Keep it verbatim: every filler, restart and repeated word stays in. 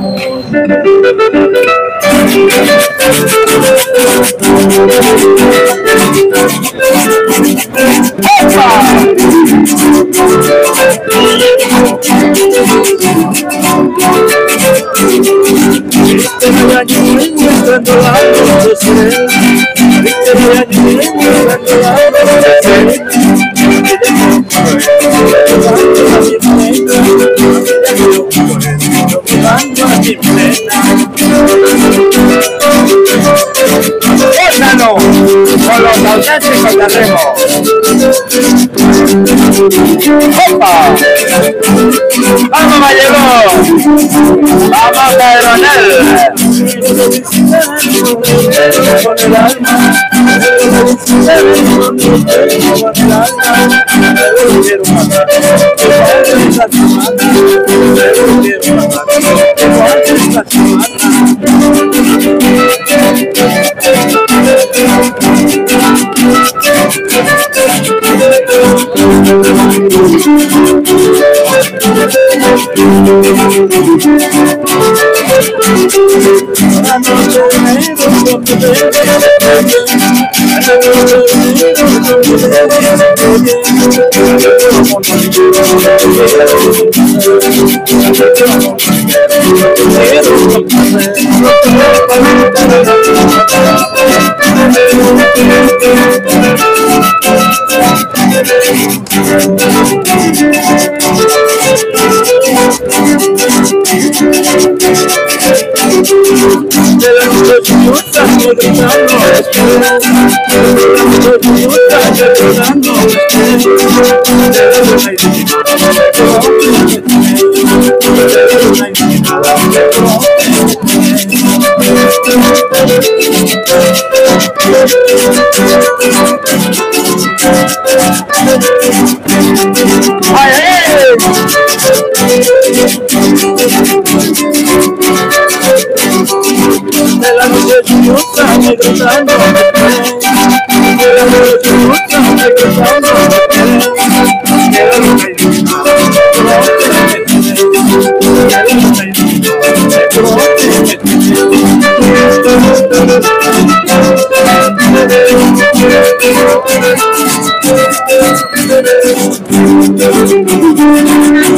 Ósalo con los auténticos de Ritmo. ¡Opa! ¡Vamos, Gallego! ¡Vamos, Pedronel! Con el alma, con el alma, quiero matar, esta semana, quiero matar, esta semana. De la noche lluviosa me cruzando, de la noche lluviosa me cruzando, de la noche lluviosa